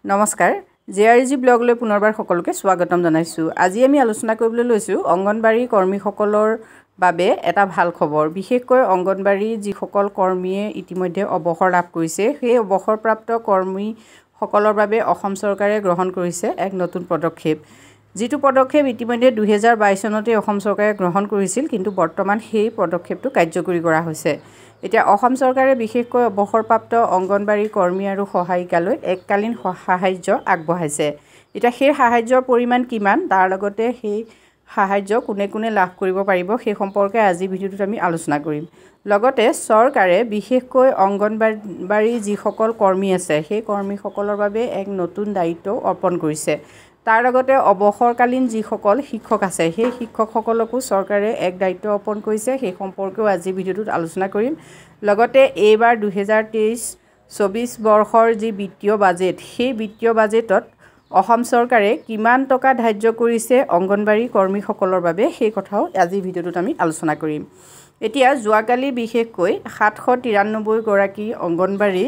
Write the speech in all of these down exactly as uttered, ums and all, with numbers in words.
নমস্কাৰ J R G ব্লগলৈ পুনৰবাৰ সকলোকে স্বাগতম জনাইছোঁ। আজি আমি আলোচনা কৰিবলৈ লৈছোঁ অংগনবাড়ী কৰ্মীসকলৰ বাবে এটা ভাল খবৰ। বিশেষকৈ অংগনবাড়ী যিসকল কৰ্মীয়ে ইতিমধ্যে অৱসৰ লাভ কৰিছে সেই অৱসৰপ্ৰাপ্ত কৰ্মীসকলৰ বাবে অসম চৰকাৰে গ্ৰহণ কৰিছে এক নতুন পদক্ষেপ। যিটো পদক্ষেপ ইতিমধ্যে দুহেজাৰ বাইছ চনতে অসম চৰকাৰে গ্ৰহণ কৰিছিল, কিন্তু বৰ্তমান সেই পদক্ষেপটো কাৰ্যকৰী কৰা হৈছে। এতিয়া অসম চৰকাৰে বিশেষকৈ অৱসৰপ্ৰাপ্ত অংগনবাড়ী কৰ্মী আৰু সহায়িকালৈ এককালীন সাহায্য আগবঢ়াইছে। এতিয়া সেই সাহায্যৰ পৰিমাণ কিমান, তাৰ লগতে সেই সাহায্য কোনে কোনে লাভ কৰিব পাৰিব সেই সম্পৰ্কে আজি ভিডিঅ'টোত আমি আলোচনা কৰিম। লগতে চৰকাৰে বিশেষকৈ অংগনবাড়ী যিসকল কৰ্মী আছে সেই কৰ্মীসকলৰ বাবে এক নতুন দায়িত্ব অৰ্পণ কৰিছে। তাৰ লগতে অৱসৰকালীন যিসকল শিক্ষক আছে সেই শিক্ষকসকলকো চৰকাৰে এক দায়িত্ব অৰ্পণ কৰিছে, সেই সম্পৰ্কেও আজি ভিডিঅ'টোত আলোচনা কৰিম। লগতে এইবাৰ দুহেজাৰ তেইছ চৌবিছ বৰ্ষৰ যি বিত্তীয় বাজেট সেই বিত্তীয় বাজেটত অসম চৰকাৰে কিমান টকা ধাৰ্য কৰিছে অংগনবাড়ী কৰ্মীসকলৰ বাবে সেই কথাও আজি ভিডিঅ'টোত আমি আলোচনা কৰিম। এতিয়া যোৱাকালি বিশেষকৈ সাতশ তিৰান্নব্বৈ গৰাকী অংগনবাড়ী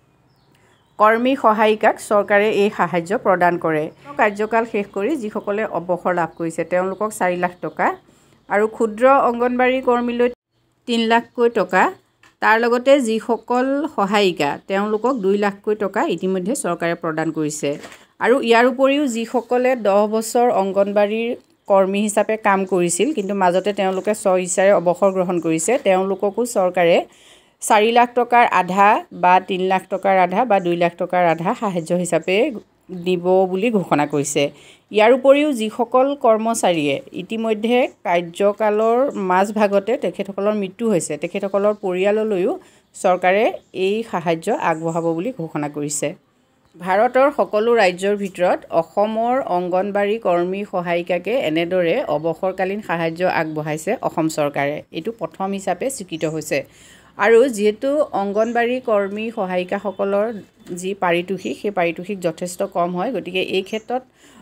কৰ্মী সহায়িকাক চৰকাৰে এই সাহায্য প্ৰদান কৰে। কাৰ্যকাল শেষ কৰি যিসকলে অৱসৰ লাভ কৰিছে তেওঁলোকক চাৰি লাখ টকা আৰু ক্ষুদ্ৰ অংগনবাড়ী কৰ্মীলৈ তিনি লাখকৈ টকা, তাৰ লগতে যিসকল সহায়িকা তেওঁলোকক দুই লাখকৈ টকা ইতিমধ্যে চৰকাৰে প্ৰদান কৰিছে। আৰু ইয়াৰ উপৰিও যিসকলে দহ বছৰ অংগনবাড়ীৰ কৰ্মী হিচাপে কাম কৰিছিল কিন্তু মাজতে তেওঁলোকে স্বইচ্ছাৰে অৱসৰ গ্ৰহণ কৰিছে, তেওঁলোককো চৰকাৰে চাৰি লাখ টকাৰ আধা বা তিনি লাখ টকাৰ আধা বা দুই লাখ টকাৰ আধা সাহায্য হিচাপে দিব বুলি ঘোষণা কৰিছে। ইয়াৰ উপৰিও যিসকল কৰ্মচাৰীয়ে ইতিমধ্যে কাৰ্যকালৰ মাজভাগতে তেখেতসকলৰ মৃত্যু হৈছে তেখেতসকলৰ পৰিয়াললৈও চৰকাৰে এই সাহায্য আগবঢ়াব বুলি ঘোষণা কৰিছে। ভাৰতৰ সকলো ৰাজ্যৰ ভিতৰত অসমৰ অংগনবাড়ী কৰ্মী সহায়িকাকে এনেদৰে অৱসৰকালীন সাহায্য আগবঢ়াইছে অসম চৰকাৰে। এইটো প্ৰথম হিচাপে স্বীকৃত হৈছে। আৰু যিহেতু অংগনবাড়ী কৰ্মী সহায়িকাসকলৰ যি পাৰিতোষিক সেই পাৰিতোষিক যথেষ্ট কম হয়, গতিকে এই ক্ষেত্ৰত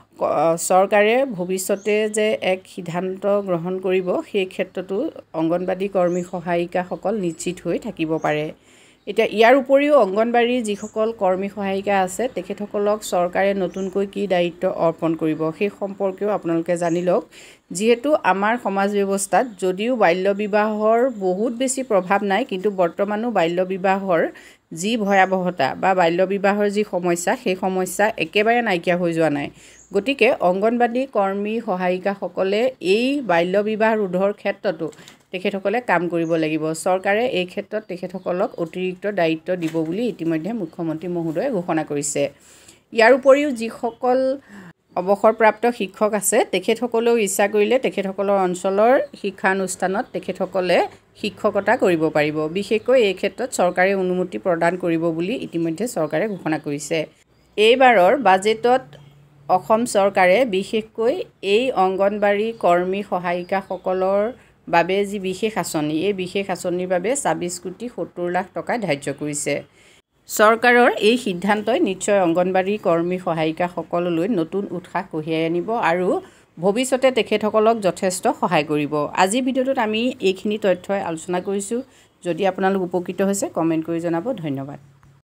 চৰকাৰে ভৱিষ্যতে যে এক সিদ্ধান্ত গ্ৰহণ কৰিব সেই ক্ষেত্ৰতো অংগনবাড়ী কৰ্মী সহায়িকাসকল নিশ্চিত হৈ থাকিব পাৰে। এতিয়া ইয়াৰ উপৰিও অংগনবাড়ীৰ যিসকল কৰ্মী সহায়িকা আছে তেখেতসকলক চৰকাৰে নতুনকৈ কি দায়িত্ব অৰ্পণ কৰিব সেই সম্পৰ্কেও আপোনালোকে জানি লওক। যিহেতু আমাৰ সমাজ ব্যৱস্থাত যদিও বাল্য বিবাহৰ বহুত বেছি প্ৰভাৱ নাই, কিন্তু বৰ্তমানো বাল্য বিবাহৰ যি ভয়াৱহতা বা বাল্য বিবাহৰ যি সমস্যা সেই সমস্যা একেবাৰে নাইকিয়া হৈ যোৱা নাই। গতিকে অংগনবাড়ী কৰ্মী সহায়িকাসকলে এই বাল্য বিবাহ ৰোধৰ ক্ষেত্ৰতো তেখেতসকলে কাম কৰিব লাগিব। চৰকাৰে এই ক্ষেত্ৰত তেখেতসকলক অতিৰিক্ত দায়িত্ব দিব বুলি ইতিমধ্যে মুখ্যমন্ত্ৰী মহোদয়ে ঘোষণা কৰিছে। ইয়াৰ উপৰিও যিসকল অৱসৰপ্ৰাপ্ত শিক্ষক আছে তেখেতসকলেও ইচ্ছা কৰিলে তেখেতসকলৰ অঞ্চলৰ শিক্ষানুষ্ঠানত তেখেতসকলে শিক্ষকতা কৰিব পাৰিব। বিশেষকৈ এই ক্ষেত্ৰত চৰকাৰে অনুমতি প্ৰদান কৰিব বুলি ইতিমধ্যে চৰকাৰে ঘোষণা কৰিছে। এইবাৰৰ বাজেটত অসম চৰকাৰে বিশেষকৈ এই অংগনবাড়ী কৰ্মী সহায়িকাসকলৰ বাবে যি বিশেষ আঁচনি এই বিশেষ আঁচনিৰ বাবে ছাব্বিছ কোটি সত্তৰ লাখ টকা ধাৰ্য কৰিছে। চৰকাৰৰ এই সিদ্ধান্তই নিশ্চয় অংগনবাড়ী কৰ্মী সহায়িকাসকললৈ নতুন উৎসাহ কঢ়িয়াই আনিব আৰু ভৱিষ্যতে তেখেতসকলক যথেষ্ট সহায় কৰিব। আজি ভিডিঅ'টোত আমি এইখিনি তথ্যই আলোচনা কৰিছোঁ। যদি আপোনালোক উপকৃত হৈছে কমেণ্ট কৰি জনাব। ধন্যবাদ।